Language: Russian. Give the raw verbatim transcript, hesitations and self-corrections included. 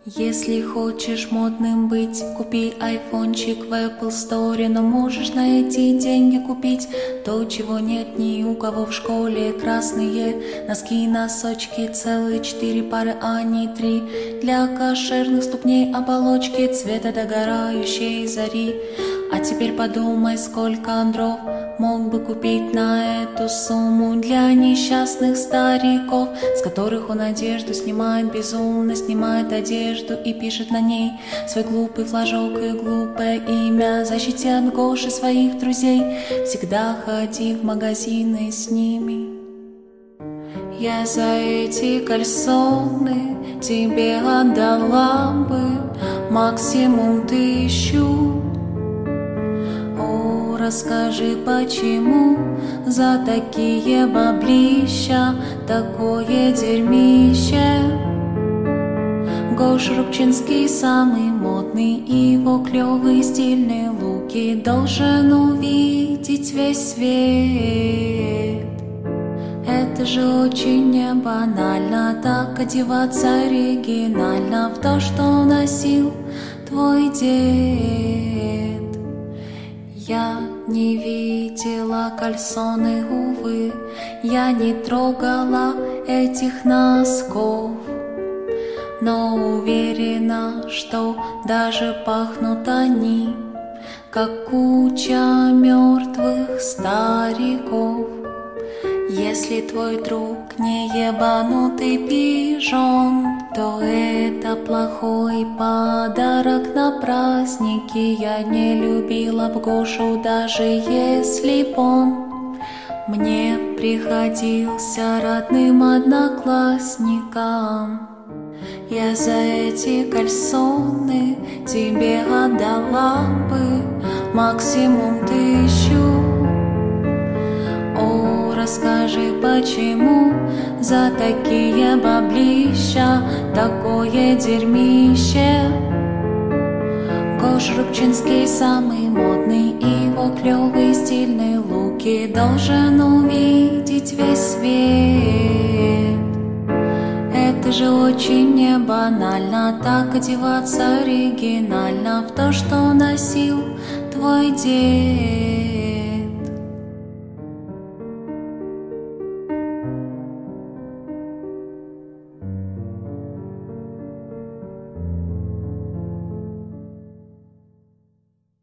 Если хочешь модным быть, купи айфончик в Apple Store, но можешь на эти деньги купить то, чего нет ни у кого в школе. Красные носки, носочки, целые четыре пары, а не три. Для кошерных ступней оболочки цвета догорающей зари. А теперь подумай, сколько дров мог бы купить на эту сумму для несчастных стариков, с которых он одежду снимает, безумно снимает одежду и пишет на ней свой глупый флажок и глупое имя. Защити от Гоши своих друзей, всегда ходи в магазины с ними. Я за эти кальсоны тебе отдала бы максимум тысячу. О, расскажи, почему за такие баблища такое дерьмище? Гоша Рубчинский самый модный, его клёвые стильные луки должен увидеть весь свет. Это же очень не банально, так одеваться оригинально в то, что носил твой дед. Я не видела кальсоны, увы, я не трогала этих носков, но уверена, что даже пахнут они, как куча мертвых стариков. Если твой друг не ебанутый пижон, то это плохой подарок на праздники. Я не любила б Гошу, даже если б он мне приходился родным одноклассником. Я за эти кальсоны тебе отдала бы максимум тысячу. О, расскажи, почему за такие баблища такое дерьмище? Гоша Рубчинский самый модный, его клёвые стильные луки должен увидеть весь свет. Это же очень не банально, так одеваться оригинально в то, что носил твой дед.